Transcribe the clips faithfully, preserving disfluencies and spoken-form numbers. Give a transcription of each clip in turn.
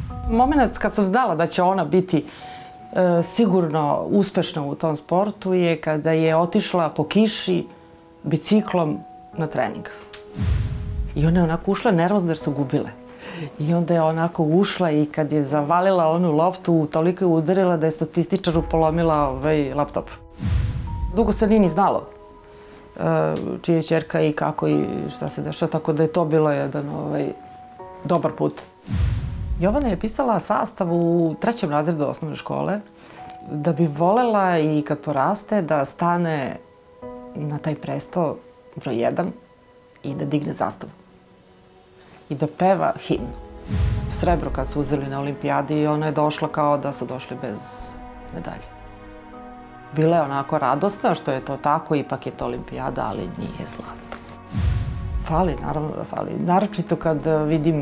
Moment kad sam znala da će ona biti sigurno uspešna u tom sportu je kada je otišla po kiši biciklom na trening. I ona je onako ušla nervozna jer su gubile. I onda je onako ušla i kad je zavalila onu loptu, toliko je udarila da je statističaru polomila ovaj laptop. Dugo se nije ni znalo čija je ćerka i kako i šta se dešava, tako da je to bilo jedan ovaj, dobar put. Jovana je pisala sastav u trećem razredu osnovne škole da bi volela i kad poraste da stane na taj presto broj jedan i da digne zastavu i da peva himnu. Srebro kad su uzeli na olimpijadi, ona je došla kao da su došli bez medalje. Bila je onako radosna što je to tako, ipak je to olimpijada, ali nije zlato. Fali, naravno da fali. Naročito kad vidim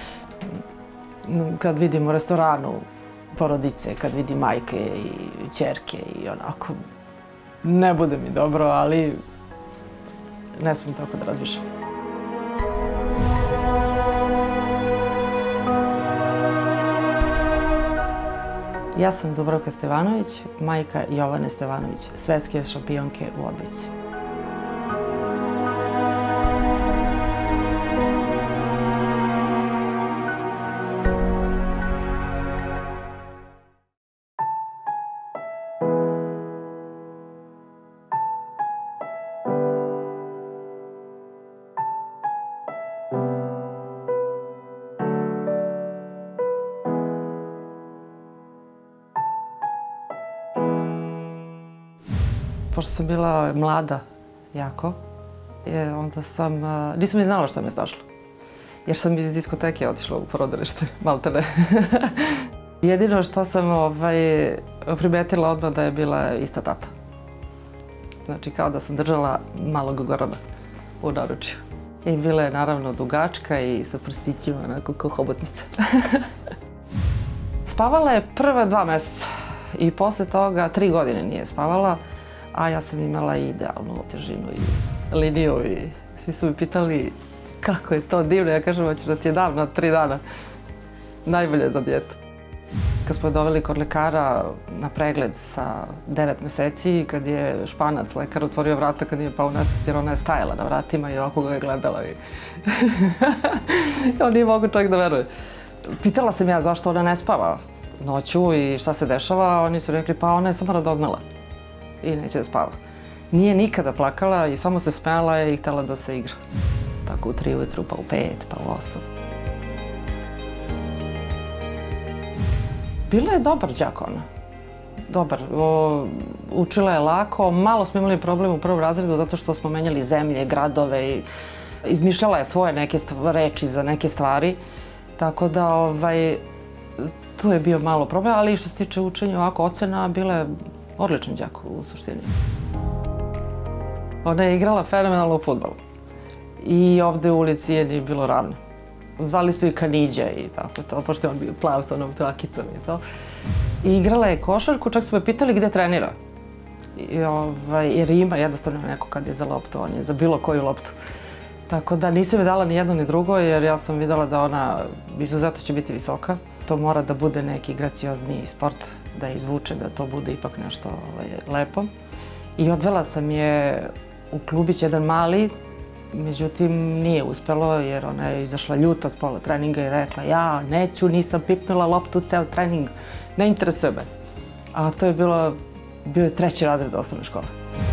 kad vidim u restoranu porodice, kad vidim majke i ćerke i onako, ne bude mi dobro, ali ne smijem tako da razmišljam. Ja sam Dubravka Stevanović, majka Jovane Stevanović, svetske šampionke u odbojci. Pošto sam bila mlada jako, onda sam, nisam ni znala što me snašlo. Jer sam iz diskoteke otišla u porodilište, maltene. Jedino što sam primetila odmah da je bila ista tata. Znači kao da sam držala malog Gorana u naručju. I bila je naravno dugačka i sa prstićima, onako kao hobotnica. Spavala je prva dva meseca i posle toga tri godine nije spavala. A ja sam imala idealnu težinu i liniju i svi su mi pitali kako je to divno. Ja kažem, hoću da ti je dam na tri dana. Najbolje za dijetu. Kad smo je doveli kod lekara na pregled sa devet meseci, kad je Španac, lekar, otvorio vrata, kad nije pao u nesvest, jer ona je stajala na vratima i ovako ga je gledala. On nije mogu čovjek da veruje. Pitala sam ja zašto ona ne spava noću i šta se dešava. Oni su rekli, pa ona je samo radoznala i neće da spava. Nije nikada plakala i samo se smejala i htjela da se igra. Tako u tri ujutru, pa u pet, pa u osam. Bila je dobar đak ona. Dobar. Učila je lako. Malo smo imali problem u prvom razredu zato što smo menjali zemlje, gradove i izmišljala je svoje neke reči za neke stvari. Tako da tu je bio malo problem, ali što se tiče učenja ovako ocena, bila je odličan đak u suštini. Ona je igrala fenomenalno u fudbalu. I ovde u ulici je nije bilo ravno. Zvali su i Kaniđa i tako to, pošto je on bio plav sa onom trakicom i to. I igrala je košarku, čak su me pitali gde trenira. Jer ima jednostavno neko kad je za loptu, on je za bilo koju loptu. Tako da nisam je dala ni jedno ni drugo, jer ja sam videla da ona izuzetno će biti visoka. To mora da bude neki graciozniji sport, da je izvuče, da to bude ipak nešto lepo. I odvela sam je u klubić jedan mali, međutim nije uspelo jer ona je izašla ljuta s pola treninga i rekla ja neću, nisam pipnula loptu ceo trening, ne interesuje me. A to je bilo, bio je treći razred osnovne škole.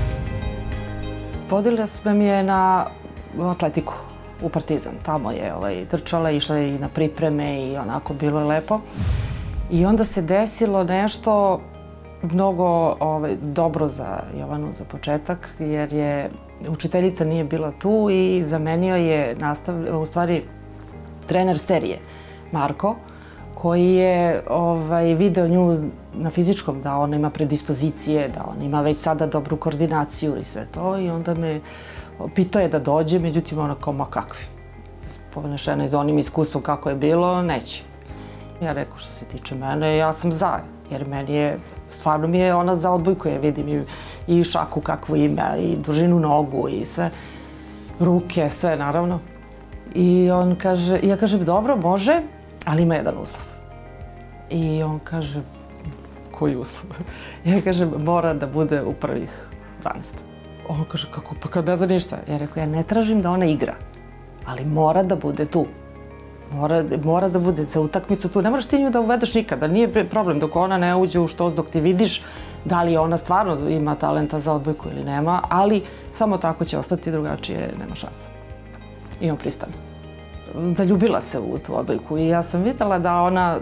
Vodila sam je na atletiku u Partizan. Tamo je trčala, išla je i na pripreme i onako bilo je lepo. I onda se desilo nešto mnogo dobro za Jovanu za početak, jer je učiteljica nije bila tu i zamenio je u stvari trener serije, Marko, koji je video nju na fizičkom, da ona ima predispozicije, da ona ima već sada dobru koordinaciju i sve to. I onda me pitao je da dođe, međutim ona kao, ma kakvi. Ponešena iz onim iskustvom kako je bilo, neće. Ja rekao što se tiče mene, ja sam za, jer meni je, stvarno mi je ona za odbojku, jer vidim i šaku kakvu ima, i dužinu nogu i sve, ruke, sve naravno. I on kaže, ja kažem, dobro, može, ali ima jedan uslov. I on kaže, koji uslov? Ja kažem, mora da bude u prvih dvanaest. On kaže, kako, pa kad ne zna ništa? Ja rekao, ja ne tražim da ona igra, ali mora da bude tu. Mora, mora da bude za utakmicu tu. Ne moraš ti nju da uvedeš nikada. Nije problem dok ona ne uđe u štos, dok ti vidiš da li ona stvarno ima talenta za odbojku ili nema, ali samo tako će ostati, drugačije nema šanse. I on pristane. Zaljubila se u tu odbojku i ja sam videla da ona,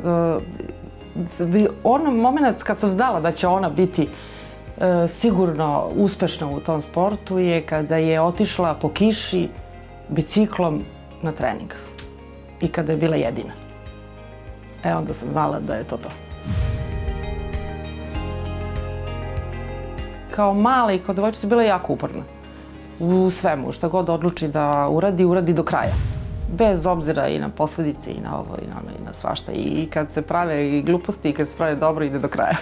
on moment kad sam znala da će ona biti sigurno uspešna u tom sportu je kada je otišla po kiši biciklom na trening i kada je bila jedina. E, onda sam znala da je to to. Kao mala i kao devojčica bila jako uporna u svemu. Šta god odluči da uradi, uradi do kraja. Bez obzira i na posledice, i na ovo, i na ono, i na svašta. I kad se prave i gluposti, i kad se prave dobro, ide do kraja.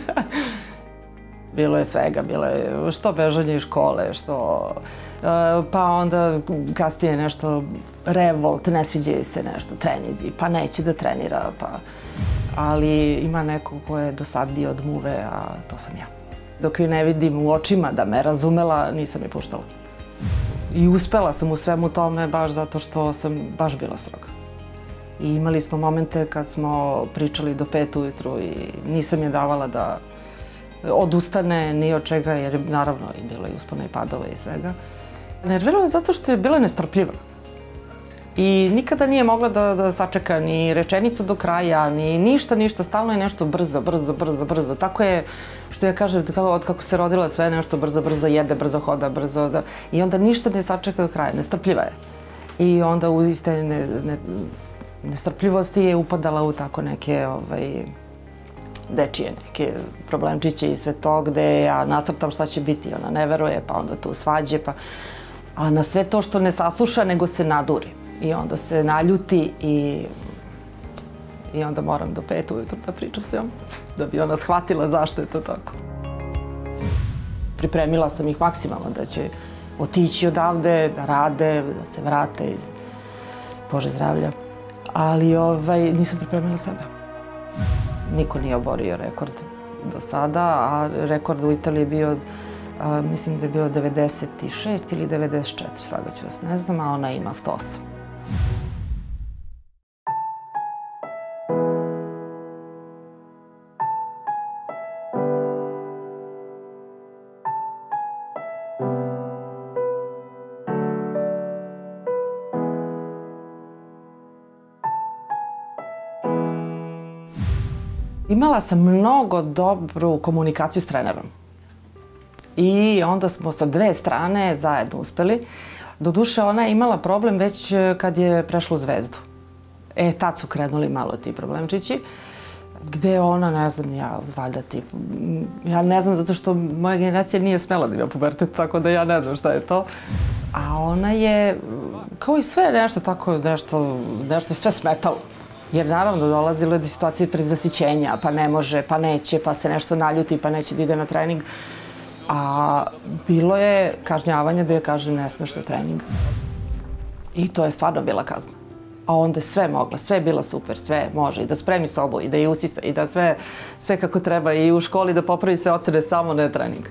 Bilo je svega, bilo je što bežanje iz škole, što pa onda kasnije nešto revolt, ne sviđaju se nešto, trenizi, pa neće da trenira, pa... Ali ima neko ko je dosadniji od muve, a to sam ja. Dok ju ne vidim u očima da me razumela, nisam je puštala. I uspela sam u svemu tome baš zato što sam baš bila stroga. I imali smo momente kad smo pričali do pet ujutru i nisam je davala da odustane ni od čega, jer naravno i bilo i uspona i padova i svega. Nervirala je zato što je bila nestrpljiva. I nikada nije mogla da, da sačeka ni rečenicu do kraja, ni ništa, ništa. Stalno je nešto brzo, brzo, brzo, brzo. Tako je, što ja kažem, od kako se rodila sve nešto brzo, brzo jede, brzo hoda, brzo... Da, i onda ništa ne sačeka do kraja. Nestrpljiva je. I onda u iste ne, ne, nestrpljivosti je upadala u tako neke... Ovaj, dečije neke problemčiće i sve to, gde ja nacrtam šta će biti, ona ne veruje, pa onda tu svađe, pa... A na sve to što ne sasluša, nego se naduri. I onda se naljuti i... I onda moram do pet ujutru da pričam s njom, da bi ona shvatila zašto je to tako. Pripremila sam ih maksimalno da će otići odavde, da rade, da se vrate iz Bože zdravlja. Ali ovaj, nisam pripremila sebe. Niko nije oborio rekord do sada, a rekord u Italiji je bio, a, mislim da je bilo devedeset šest ili devedeset četiri, slagaću vas, ne znam, a ona ima sto osam. Imala sam mnogo dobru komunikaciju s trenerom. I onda smo sa dve strane zajedno uspeli. Doduše, ona je imala problem već kad je prešla u Zvezdu. E, tad su krenuli malo ti problemčići. Gde ona, ne znam, ja, valjda tip... Ja ne znam, zato što moja generacija nije smela da ima pubertet, tako da ja ne znam šta je to. A ona je, kao i sve, nešto tako, nešto, nešto sve smetalo. Jer naravno dolazilo je do situacije prezasićenja, pa ne može, pa neće, pa se nešto naljuti, pa neće da ide na trening. A bilo je kažnjavanje da joj kažem ne smeš na trening. I to je stvarno bila kazna. A onda je sve mogla, sve je bila super, sve može. I da spremi sobu, i da je usisa, i da sve, sve kako treba, i u školi da popravi sve ocene, samo ne trening.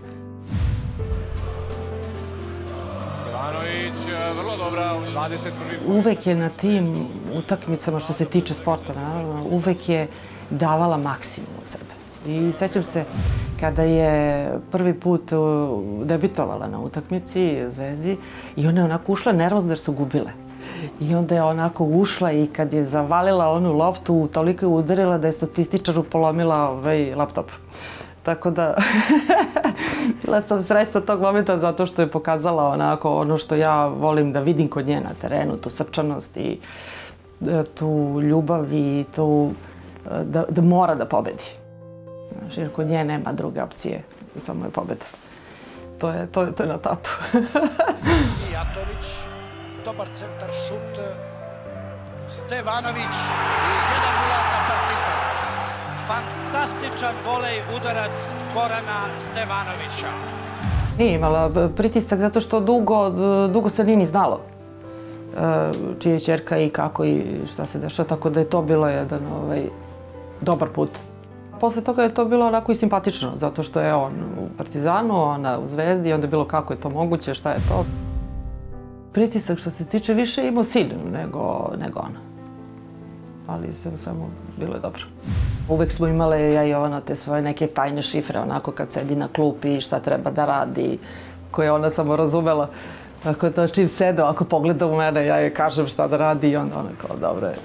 Vrlo dobra u dvadeset prvi. Uvek je na tim utakmicama, što se tiče sporta, naravno, uvek je davala maksimum od sebe. I sećam se kada je prvi put debitovala na utakmici Zvezdi i ona je onako ušla nervozna jer su gubile. I onda je onako ušla i kad je zavalila onu loptu, toliko je udarila da je statističaru polomila ovaj laptop. Tako da, bila sam srećna tog momenta zato što je pokazala onako ono što ja volim da vidim kod nje na terenu, tu srčanost i tu ljubav i tu da, da mora da pobedi. Znaš, jer kod nje nema druge opcije, samo je pobeda. To je, to je, to je na tatu. Jatović, dobar centar, šut, Stevanović i jedan nula za Partizan. Fantastičan volej, udarac Gorana Stevanovića. Nije imala pritisak zato što dugo, dugo se nije ni znalo čija je ćerka i kako i šta se dešava, tako da je to bilo jedan ovaj, dobar put. Posle toga je to bilo onako i simpatično, zato što je on u Partizanu, ona u Zvezdi i onda je bilo kako je to moguće, šta je to. Pritisak što se tiče više imao sin nego, nego ona. Ali sve u svemu bilo je dobro. Uvek smo imale, ja i Jovana, te svoje neke tajne šifre, onako kad sedi na klupi, šta treba da radi, koje ona samo razumela. Tako da čim sede, ako pogleda u mene, ja joj kažem šta da radi i onda ona kao, dobro je.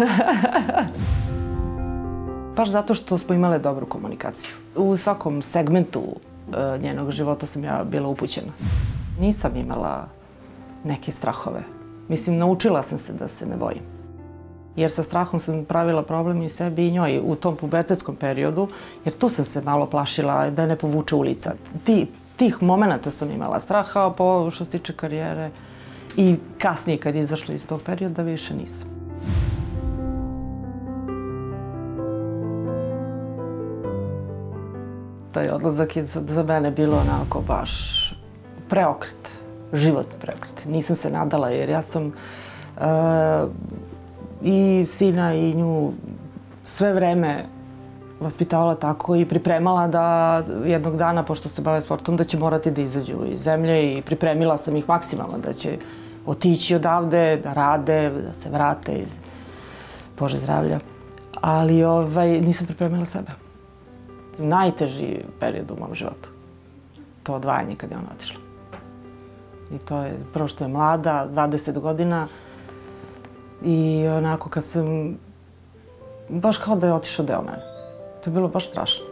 Baš zato što smo imale dobru komunikaciju. U svakom segmentu e, njenog života sam ja bila upućena. Nisam imala neke strahove. Mislim, naučila sam se da se ne bojim. Jer sa strahom sam pravila problem i sebi i njoj u tom pubertetskom periodu, jer tu sam se malo plašila da ne povuče ulica. Ti, tih momenta sam imala straha, po što se tiče karijere i kasnije kad je izašla iz tog perioda više nisam. Taj odlazak je za mene bilo onako baš preokret, životni preokret. Nisam se nadala jer ja sam uh, i sina i nju sve vreme vaspitavala tako i pripremala da jednog dana, pošto se bave sportom, da će morati da izađu iz zemlje i pripremila sam ih maksimalno da će otići odavde, da rade, da se vrate iz Bože zdravlja. Ali ovaj, nisam pripremila sebe. Najteži period u mom životu. To odvajanje kad je ona otišla. I to je prvo što je mlada, dvadeset godina. I onako kad sam, baš kao da je otišao deo mene. To je bilo baš strašno.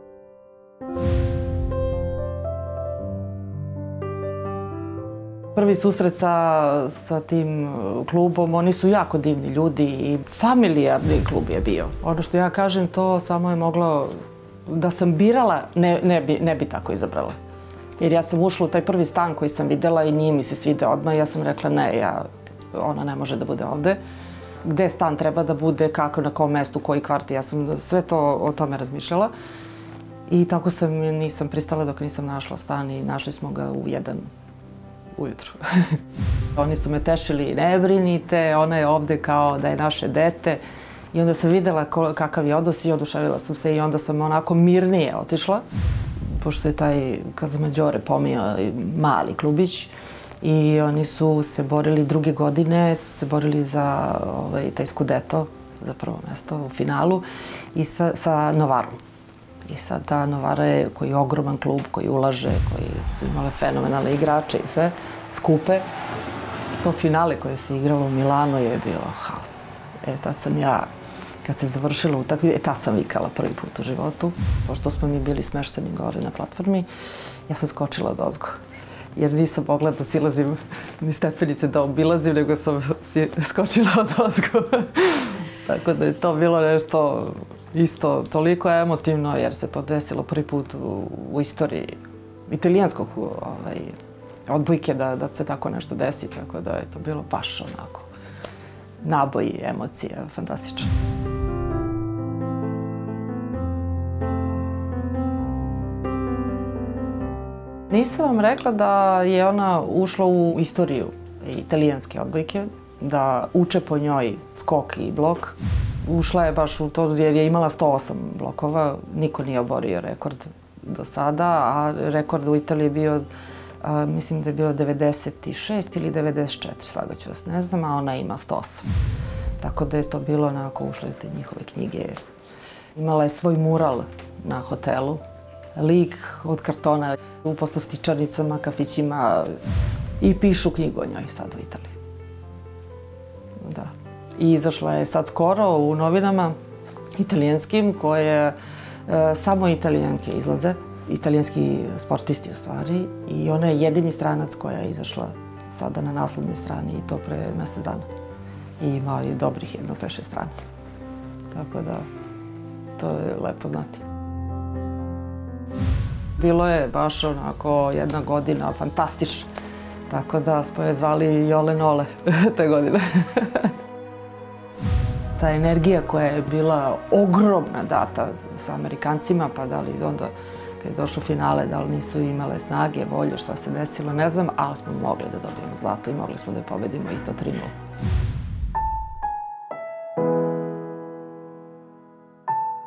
Prvi susret sa, sa tim klubom, oni su jako divni ljudi i familijarni klub je bio. Ono što ja kažem, to samo je moglo, da sam birala, ne, ne, bi, ne bi tako izabrala. Jer ja sam ušla u taj prvi stan koji sam videla i nije mi se svideo odmah. Ja sam rekla ne, ja, ona ne može da bude ovde. Gde stan treba da bude, kako, na kom mestu, koji kvart. Ja sam sve to o tome razmišljala. I tako sam, nisam pristala dok nisam našla stan i našli smo ga u jedan ujutru. Oni su me tešili, ne brinite, ona je ovde kao da je naše dete. I onda sam videla kakav je odnos i oduševila sam se i onda sam onako mirnije otišla. Pošto je taj Kazamađore pomio mali klubić i oni su se borili druge godine, su se borili za ovaj, taj Scudetto, za prvo mesto u finalu i sa, sa Novarom. I sad ta Novara je, koji je ogroman klub, koji ulaže, koji su imale fenomenalne igrače i sve, skupe. To finale koje se igralo u Milanu je bilo haos. E, tad sam ja, kad se završila utakmica, e, tad sam vikala prvi put u životu, pošto smo mi bili smešteni gore na platformi, ja sam skočila od ozgo. Jer nisam mogla da silazim ni stepenice da obilazim, nego sam skočila od ozgo. Tako da je to bilo nešto isto toliko emotivno, jer se to desilo prvi put u, u istoriji italijanskog ovaj, odbojke da, da se tako nešto desi. Tako da je to bilo baš onako naboj emocija, fantastično. Nisam vam rekla da je ona ušla u istoriju italijanske odbojke, da uče po njoj skok i blok. Ušla je baš u to jer je imala sto osam blokova, niko nije oborio rekord do sada, a rekord u Italiji je bio, a, mislim da je bilo devedeset šest ili devedeset četiri, slagaću vas, ne znam, a ona ima sto osam. Tako da je to bilo onako, ušle te njihove knjige. Imala je svoj mural na hotelu, lik od kartona u poslastičarnicama, kafićima i pišu knjigu o njoj sad u Italiji. Da. I izašla je sad skoro u novinama italijanskim koje e, samo italijanke izlaze, italijanski sportisti u stvari, i ona je jedini stranac koja je izašla sada na naslovnoj strani i to pre mesec dana. I ima i dobrih jedno pet šest strana. Tako da to je lepo znati. Bilo je baš onako jedna godina fantastična. Tako da smo je zvali Jole Nole te godine. Ta energija koja je bila ogromna data sa Amerikancima, pa da li onda kad je došlo finale, da li nisu imale snage, volje, šta se desilo, ne znam, ali smo mogli da dobijemo zlato i mogli smo da je pobedimo i to tri nula.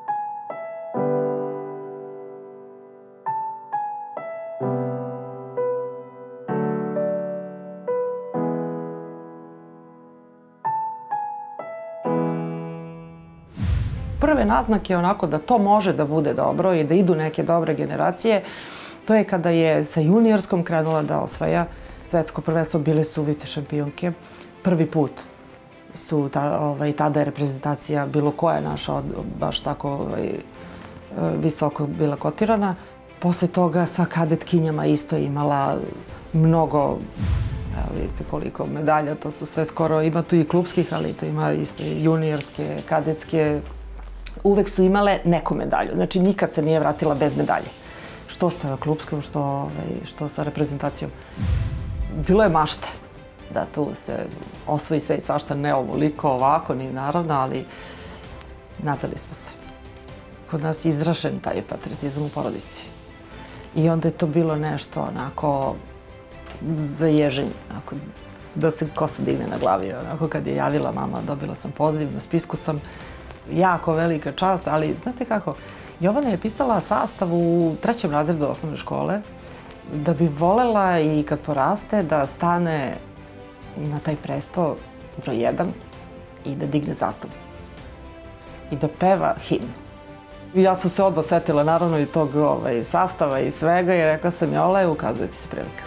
prve naznake onako da to može da bude dobro i da idu neke dobre generacije, to je kada je sa juniorskom krenula da osvaja svetsko prvenstvo, bile su vice šampionke. Prvi put su, ta, ovaj, tada je reprezentacija bilo koja naša baš tako ovaj, visoko bila kotirana. Posle toga sa kadetkinjama isto imala mnogo, evo vidite koliko medalja, to su sve skoro, ima tu i klubskih, ali to ima isto i juniorske, kadetske. Uvek su imale neku medalju, znači nikad se nije vratila bez medalje. Što sa klubskom, što, ovaj, što sa reprezentacijom. Bilo je mašte da tu se osvoji sve i svašta, ne ovoliko ovako, ni naravno, ali nadali smo se. Kod nas je izražen taj patriotizam u porodici. I onda je to bilo nešto onako za ježenje, onako, da se kosa digne na glavi. Onako kad je javila mama, dobila sam poziv, na spisku sam, jako velika čast, ali znate kako, Jovana je pisala sastav u trećem razredu osnovne škole da bi volela i kad poraste da stane na taj presto broj jedan i da digne zastavu i da peva himn. Ja sam se odmah setila naravno i tog ovaj, sastava i svega i rekla sam Jole, ukazuje ti se prilika.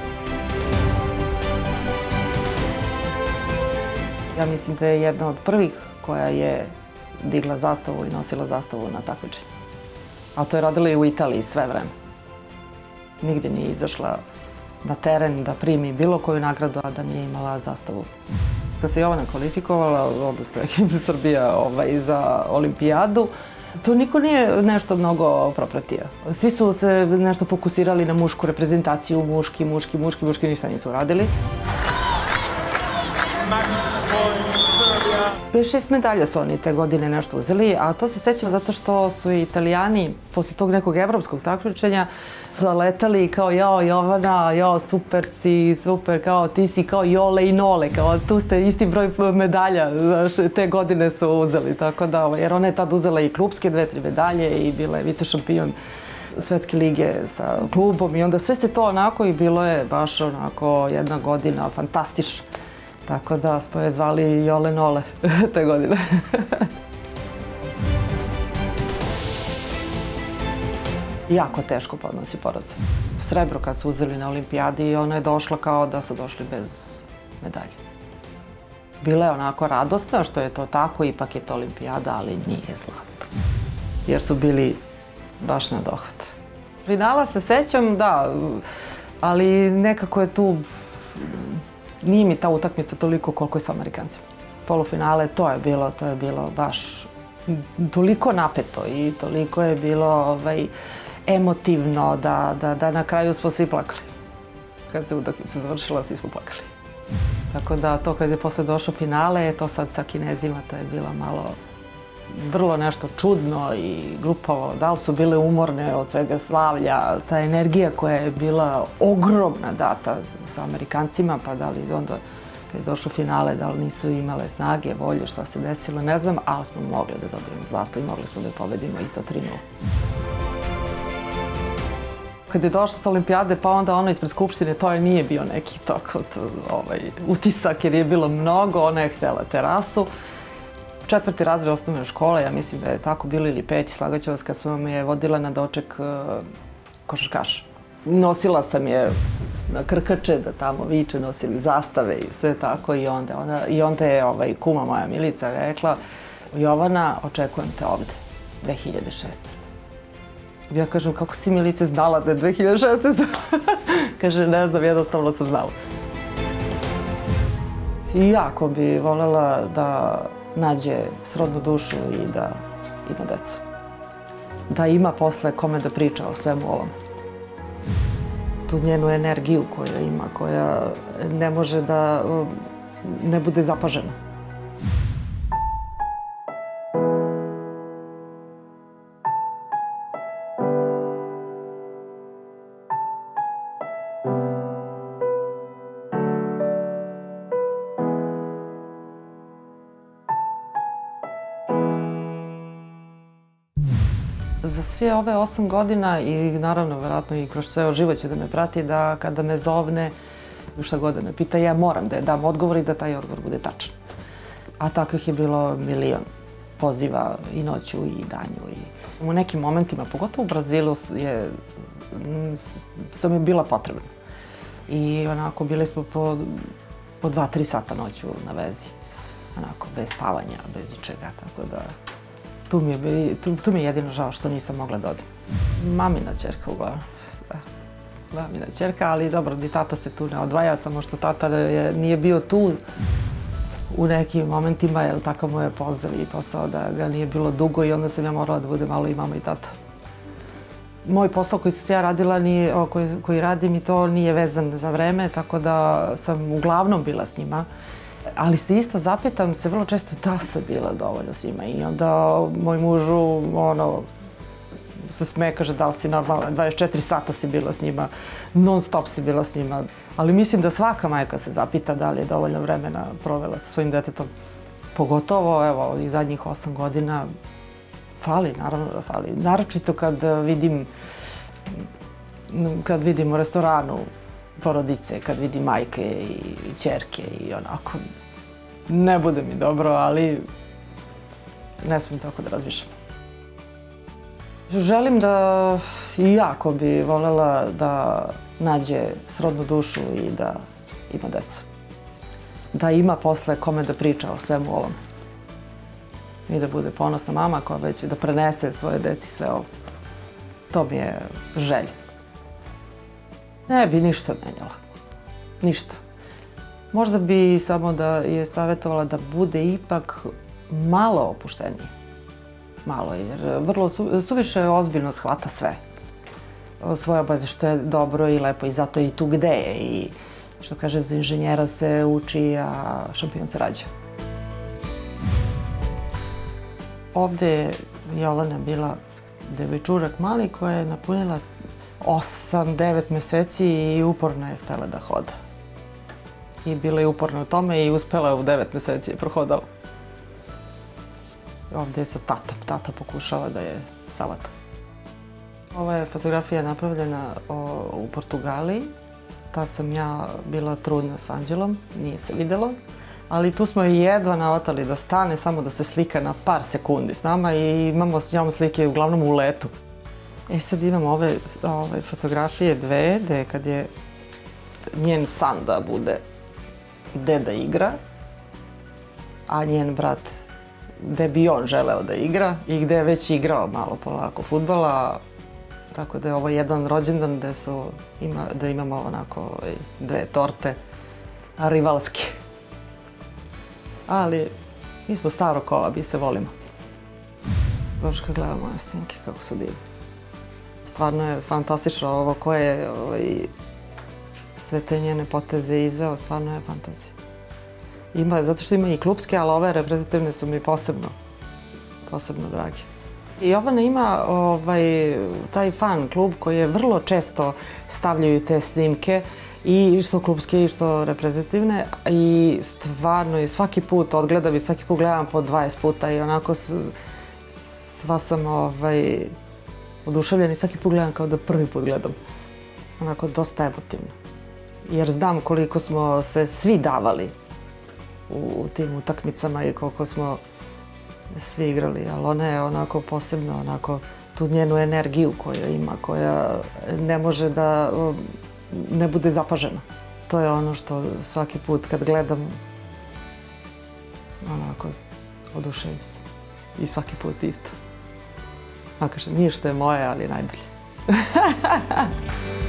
Ja mislim da je jedna od prvih koja je digla zastavu i nosila zastavu na takmičenju. A to je radila i u Italiji sve vreme. Nigde nije izašla na teren da primi bilo koju nagradu, a da nije imala zastavu. Kad se Jovana kvalifikovala, odnosno ekipa Srbija ovaj, za olimpijadu, to niko nije nešto mnogo propratio. Svi su se nešto fokusirali na mušku reprezentaciju, muški, muški, muški, muški, ništa nisu radili. Pet, šest medalja su oni te godine nešto uzeli, a to se sećam zato što su Italijani posle tog nekog evropskog takmičenja zaletali kao jao Jovana, jao super si, super, kao ti si kao Jole i Nole, kao tu ste isti broj medalja, znaš, te godine su uzeli, tako da, jer ona je tad uzela i klubske dve, tri medalje i bila je vice šampion Svetske lige sa klubom i onda sve se to onako i bilo je baš onako jedna godina fantastična. Tako da smo je zvali Jole Nole te godine. Jako teško podnosi poraze. Srebro kad su uzeli na olimpijadi, ona je došla kao da su došli bez medalje. Bila je onako radosna što je to tako, ipak je to olimpijada, ali nije zlato. Jer su bili baš na dohvat. Finala se sećam, da, ali nekako je tu... Nije mi ta utakmica toliko koliko je sa Amerikancima. Polufinale, to je bilo, to je bilo baš toliko napeto i toliko je bilo ovaj, emotivno da, da, da na kraju smo svi plakali. Kad se utakmica završila, svi smo plakali. Tako da to kad je posle došlo finale, to sad sa Kinezima, to je bilo malo vrlo nešto čudno i glupavo. Da li su bile umorne od svega slavlja, ta energija koja je bila ogromna data sa Amerikancima, pa da li onda kad je došlo finale, da li nisu imale snage, volje, šta se desilo, ne znam, ali smo mogli da dobijemo zlato i mogli smo da pobedimo i to tri nula. Kad je došla sa olimpijade, pa onda ono ispred Skupštine, to je nije bio neki tako ovaj, utisak, jer je bilo mnogo, ona je htjela terasu. Četvrti razred osnovne škole, ja mislim da je tako bilo ili peti, slagaću vas, kad sam je vodila na doček uh, košarkaša. Nosila sam je na krkače da tamo viče, nosili zastave i sve tako i onda, ona, i onda je ovaj, kuma moja Milica rekla Jovana, očekujem te ovde, dve hiljade šesnaeste. Ja kažem, kako si Milice znala da je dve hiljade šesnaeste? Kaže, ne znam, jednostavno sam znala. I jako bi voljela da nađe srodnu dušu i da ima decu. Da ima posle kome da priča o svemu ovom. Tu njenu energiju koju ima, koja ne može da ne bude zapažena. Za sve ove osam godina i naravno, verovatno i kroz ceo život će da me prati, da kada me zovne, šta god da me pita, ja moram da je dam odgovor i da taj odgovor bude tačan. A takvih je bilo milion. poziva i noću i danju. U nekim momentima, pogotovo u Brazilu, je, sam je bila potrebna. I onako, bili smo po, po dva, tri sata noću na vezi. Onako, bez spavanja, bez ičega, tako da... Tu mi je, tu, tu mi je jedino žao što nisam mogla da odem. Mamina ćerka uglavnom. Da. Mamina ćerka, ali dobro, ni tata se tu ne odvaja, samo što tata je, nije bio tu u nekim momentima, jer tako mu je pozdrav i posao da ga nije bilo dugo i onda sam ja morala da bude malo i mama i tata. Moj posao koji sam ja radila, nije, koji, koji radim i to nije vezan za vreme, tako da sam uglavnom bila s njima. Ali se isto zapitam se vrlo često da li sam bila dovoljno s njima i onda moj mužu ono, se smeje, kaže da li si normalna, dvadeset četiri sata si bila s njima, non stop si bila s njima. Ali mislim da svaka majka se zapita da li je dovoljno vremena provela sa svojim detetom. Pogotovo, evo, i zadnjih osam godina fali, naravno da fali. Naročito kad vidim, kad vidim u restoranu porodice, kad vidim majke i ćerke i onako, ne bude mi dobro, ali ne smijem tako da razmišljam. Želim da i jako bi voljela da nađe srodnu dušu i da ima decu. Da ima posle kome da priča o svemu ovom. I da bude ponosna mama koja već da prenese svoje deci sve ovo. To mi je želja. Ne bi ništa menjala. Ništa. Možda bi samo da je savjetovala da bude ipak malo opuštenije. Malo, jer vrlo su, suviše ozbiljno shvata sve. Svoje obaveze, što je dobro i lepo i zato je i tu gde je. I što kaže, za inženjera se uči, a šampion se rađa. Ovde je Jovana bila devojčurak mali koja je napunila osam, devet meseci i uporno je htjela da hoda. I bila je uporna u tome i uspela je u devet meseci je prohodala. Ovdje je sa tatom. Tata pokušava da je savata. Ova je fotografija napravljena u Portugaliji. Tad sam ja bila trudna s Anđelom, nije se videlo. Ali tu smo jedva navatali da stane, samo da se slika na par sekundi s nama i imamo s njom slike uglavnom u letu. E sad imamo ove, ove fotografije dve, gde kad je njen san da bude deda igra, a njen brat gde bi on želeo da igra i gde je već igrao malo polako fudbala. Tako da je ovo jedan rođendan gde su, ima, da imamo onako dve torte rivalske. Ali mi smo staro kova, mi se volimo. Baš kad gledam moje snimke, kako su divne. Stvarno je fantastično ovo koje je ovaj, sve te njene poteze izveo, stvarno je fantazija. Ima, zato što ima i klubske, ali ove reprezentativne su mi posebno, posebno drage. I Jovana ima ovaj, taj fan klub koji je vrlo često stavljaju te snimke i što klubske i što reprezentativne i stvarno i svaki put odgledam i svaki put gledam po dvadeset puta i onako sva sam ovaj, oduševljena i svaki put gledam kao da prvi put gledam. Onako dosta emotivno. Jer znam koliko smo se svi davali u tim utakmicama i koliko smo svi igrali, ali ona je onako posebno, onako tu njenu energiju koju ima, koja ne može da ne bude zapažena. To je ono što svaki put kad gledam, onako oduševim se. I svaki put isto. Ma kaže, nije što je moje, ali najbolje.